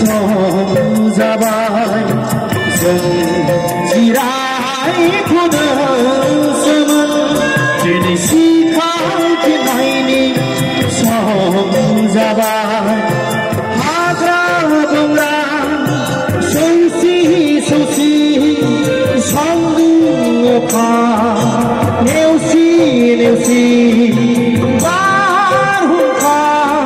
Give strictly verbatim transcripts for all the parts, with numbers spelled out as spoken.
सम जाबाय जों जिरायथ'दोंसोमोन दिनै सिखांफिननायनि सम जाबाय हाग्रा बंग्रा सौसि सौसि सान्दुं अखा नेवसि नेवसि बारहुंखा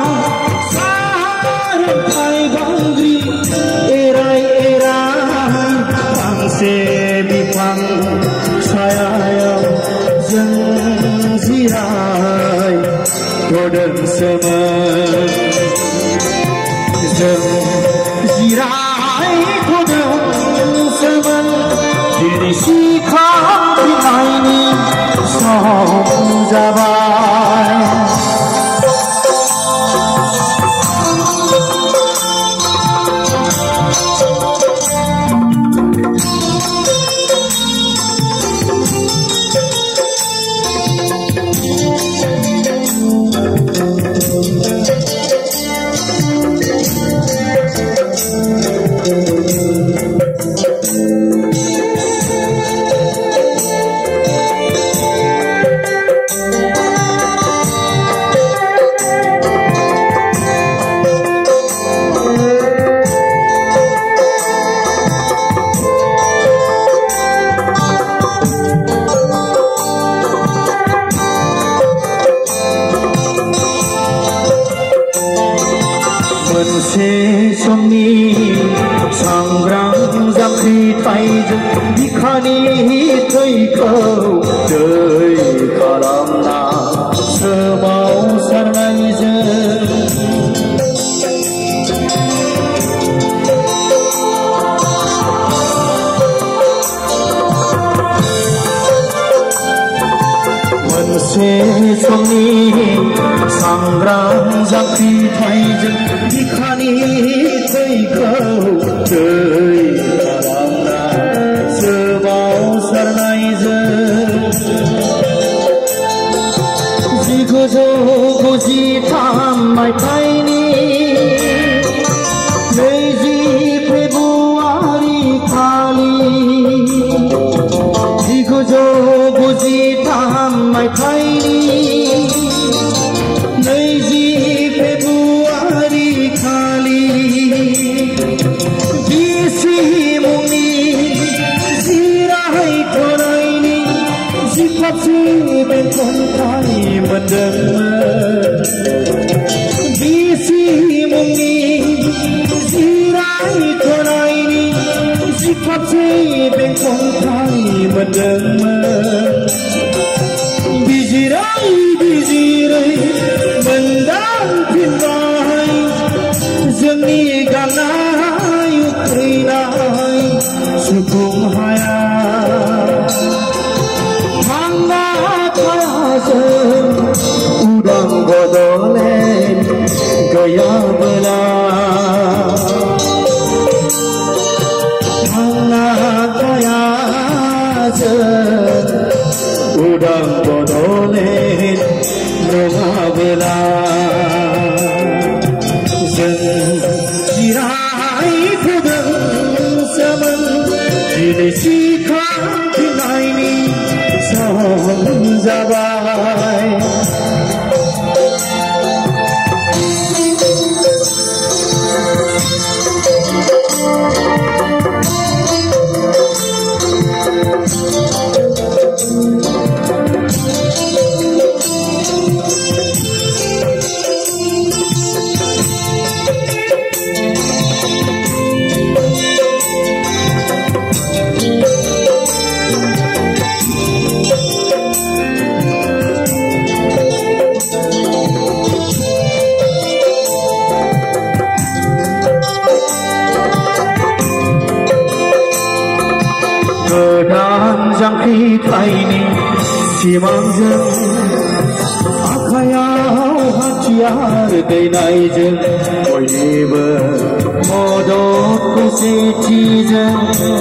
सारन्थाय बांग्रि एराय एराय फांसे बिफां सायायाव जों जिरायथ'दोंसोमोन जों जिरायथ'दोंसोमोन दिनै सिखांफिननायनि सम जाबाय मोनसे समनि सांग्रां जांख्रिथायजों बिखानि थैखौ दै खालामना सोमावसारनायजों मोनसे समनि सांग्रां जांख्रिथायजों बिखानि थैखौ दै खालामना सोमावसारनायजों जिगुजौ गुजिथाम मायथाइनि नैजि फेब्रुवारि खालि जिगुजौ गुजिथाम मायथाइनि नैजि फेब्रुवारि खालि बिसि मुंनि जिरायथ'नायनि जिखाबसे बेंखनथाय मोनदोंमोन बिसि मुंनि जिरायथ'नायनि जिखाबसे बेंखनथाय मोनदोंमोन बिजिरै बिजिरै मोनदांफिनबाय जोंनि गांनाय उखैनाय सुफुं हाया थांना थाया जों उदां बड'लेण्ड गैयाबोला थांना थाया जों उदां बड'लेण्ड नङाबोला जों जिरायथ'दोंसोमोन दिनै सिखांफिननायनि सम जाबाय गोदान जांख्रिथायनि सिमांजों आखायाव हाथियार दैनायजों बयनिबो मदद खौसेथिजों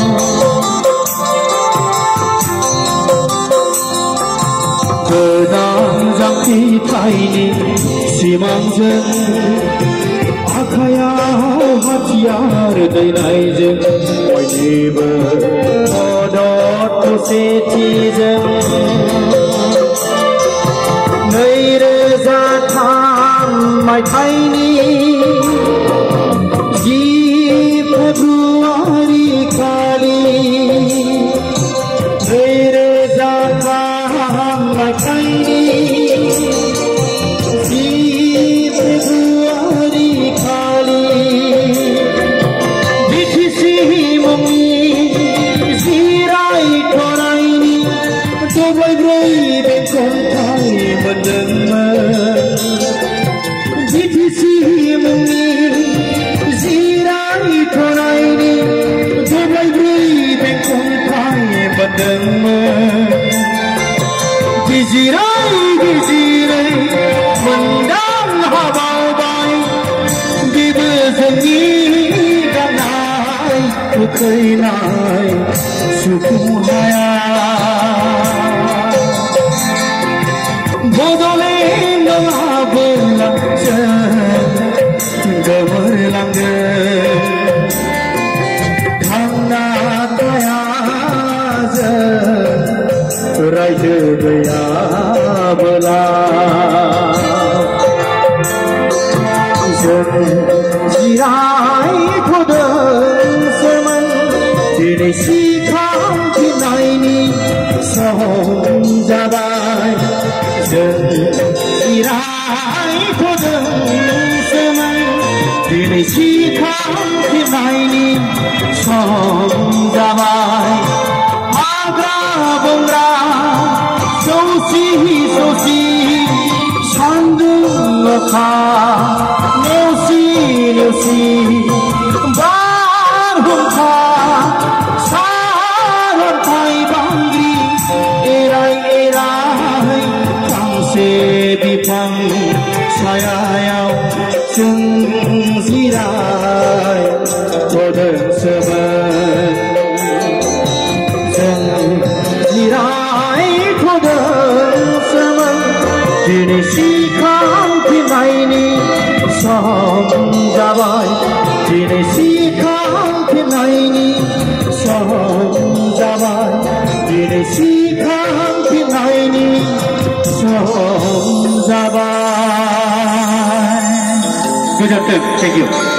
गोदान जांख्रिथायनि सिमांजों आखायाव hatiar đời này dừng mọi đi bờ mò đót cô sẽ chi dừng nơi đưa ra tham mãi thay ni ji Februari kali nơi đưa ra tham mãi thay ni Gizirai gizirai mendang habau bay di bezengi ganai bukai nai suku haya bodole ngabela gamar langge thangna daya rai gaya bela dân jirai kodang seman dini si kham thi nai ni sahom jabai dân jirai kodang seman dini si kham thi nai ni sahom jabai agra bongra sosi sosi sandung lokha nosi nosi bar hukha saron thai bangri erai erai kang se bipang sayayau chung zirai kodang seban chung zirai dini si kham thi nai ni sahom jabai dini si kham thi nai ni sahom jabai dini si kham thi nai ni sahom jabai. Good job, thank you.